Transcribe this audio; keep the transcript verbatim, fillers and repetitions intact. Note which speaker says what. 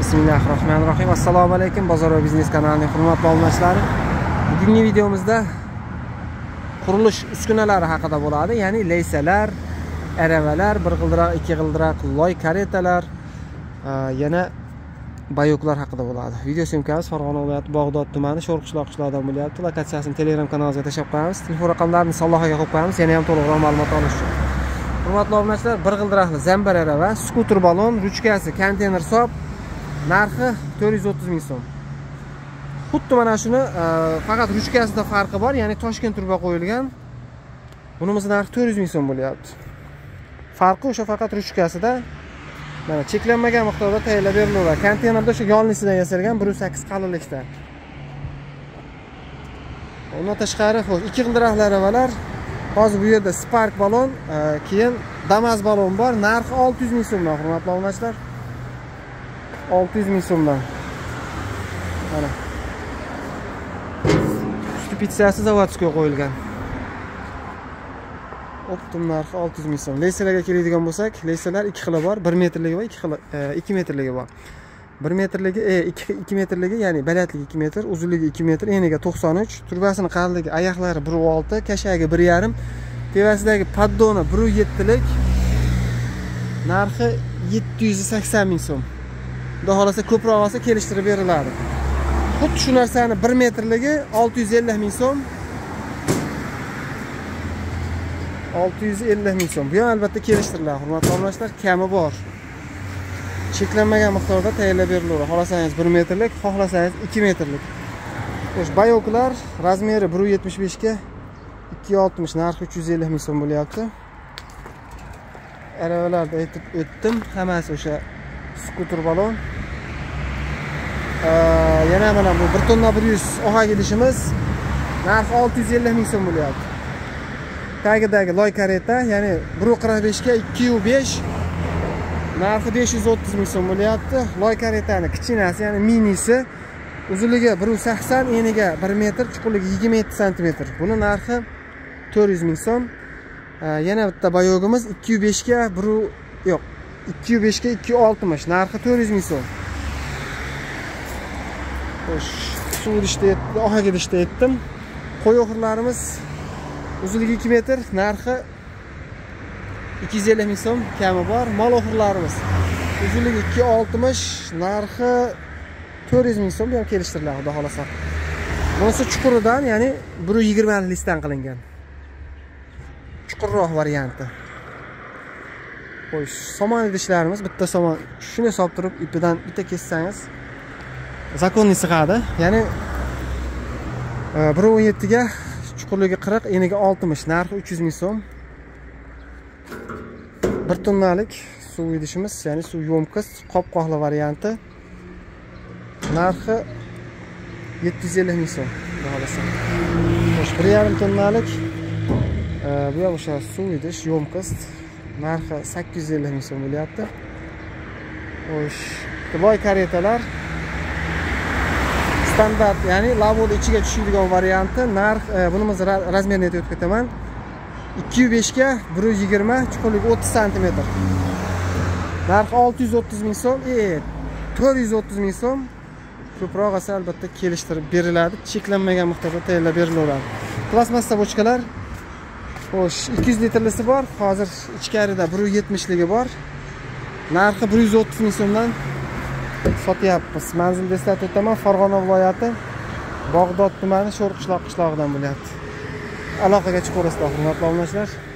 Speaker 1: Bismillahirrahmanirrahim. Assalomu alaykum, Bozor va biznes kanalining hurmatli obunachilari. Bugungi videomizda qurilish uskunalari haqida bo'ladi. Ya'ni leysalar, aravalar, bir g'ildiroq, ikki g'ildiroq, loy karetalar, yana bayoklar haqida bo'ladi. Video syomkamiz Farg'ona viloyati Bog'dod tumani Sho'rqishloq qishlog'idan bo'lyapti. Lokatsiyasini Telegram kanalimizga tashlab qo'yamiz. Telefon raqamlarini sallohiga qo'yib qo'yamiz. Yana ham to'liqroq ma'lumot olish uchun. Hurmatli obunachilar, bir g'ildiroqli zambar arava, skuter balon, ruchkasi, konteyner hisob, narxi to'rt yuz o'ttiz ming so'm. Xuddi mana shuni, faqat ruchkasida farqi bor, ya'ni Toshkent turba qo'yilgan. Bunimiz narxi to'rt yuz ming so'm bo'lyapti. Farqi o'sha faqat ruchkasida. Mana cheklanmagan miqdorda tayyorlab beriladi. Konteynerda o'sha yonlisidan yasalgan bir yuz sakkiz qalinlikda. Undan tashqari, xo'sh, ikki g'ildiroqli aravalar. Hozir bu yerda Spark balon, keyin Damas balon bor. Narxi olti yuz ming so'mdan, hurmatli obunachilar. olti yuz ming so'mdan. Mana. Stupitsiyasi zavodskiy qo'yilgan. Optim narxi olti yuz ming so'm. Leysalarga keladigan bo'lsak, leysalar ikki xil bor, bir metrligi va ikki xil ikki metrligi bor. bir metrligi, e ikki metrligi, ya'ni balandligi ikki metr, uzunligi ikki metr, eniga to'qson uch, turbasining qalinligi, oyoqlari bir olti, kashagi bir yarim, tevasidagi paddoni bir yetti lik. Narxi yetti yuz sakson ming so'm. Xudo xolasa ko'proq olsa kelishtirib beriladi. Xuddi shu narsani bir metrligi olti yuz ellik ming so'm. olti yuz ellik ming so'm. Bu ham albatta kelishtiriladi, hurmatli obunachilar, kami bor. Cheklanmagan miqdorda tayyorlab beriladi. Xohlasangiz bir metrlik, xohlasangiz ikki metrlik. Xo'sh, bayoklar razmeri bir yetmish besh ga ikki oltmish, narxi uch yuz ellik ming so'm bo'lyapti. Aravalarda aytib o'tdim, hammasi o'sha skuter balon. Yana mana bu bir tonna bir yuz ohak idishimiz narxi olti yuz ellik ming so'm bo'lyapti. Tagidagi loy kareta, ya'ni bir qirq besh ga ikki besh, narxi besh yuz o'ttiz ming so'm bo'lyapti. Loy karetani kichkinasi, ya'ni minisi, uzunligi bir sakson, eniga bir metr, chuqurligi yigirma yetti santimetr. Buni narxi to'rt yuz ming so'm. Yana bitta bayogimiz ikki besh ga bir yo'q, ikki besh ga ikki oltmish, narxi to'rt yuz ming so'm. Xo'sh, suv idishda, ohak idishda aytdim. Qo'y o'xirlarimiz uzunligi ikki metr, narxi ikki yuz ellik ming so'm, kami bor. Mol o'xirlarimiz uzunligi ikki oltmish, narxi to'rt yuz ming so'm, ham kelishtiriladi, xudo xolasa. Bunisi chuquridan, ya'ni bir yigirma likdan qilingan. Chuqurroq varianti. Xo'sh, somon idishlarimiz, bitta somon shuni solib turib, ipidan bitta kessangiz zakonni sig'adi. Ya'ni bir o'n yetti ga, chuqurligi qirq, eniga oltmish, narxi uch yuz ming so'm. bir tonnalik suv idishimiz, ya'ni suv yomkis, qopqoqli varianti. Narxi yetti yuz ellik ming so'm, xudo xolasa. Xo'sh, bir yarim tonnalik bu ham o'sha suv idish, yomkis, narxi sakkiz yuz ellik ming so'm bo'lyapti. Xo'sh, loy karetalar standart, ya'ni lavod ichiga tushadigan varianti. Narx, bunimiz razmerini aytib ketaman. ikki besh ga bir yigirma, chuqurligi o'ttiz santimetr. Narxi olti yuz o'ttiz ming so'm, e to'rt yuz o'ttiz ming so'm. Ko'proq esa albatta kelishtirib beriladi, cheklanmagan miqdorda tayyorlab beriladi. Plastmassa bochkalar, xo'sh, ikki yuz litrlisi bor, hozir ichkarida bir yetmish ligi bor. Narxi bir yuz o'ttiz ming so'mdan sotyapmiz. Manzilni eslatib o'taman, Farg'ona viloyati Bog'dod tumani Sho'rqishloq qishlog'idan bo'lyapti. Aloqaga chiqaverasizlar, hurmatli obunachilar.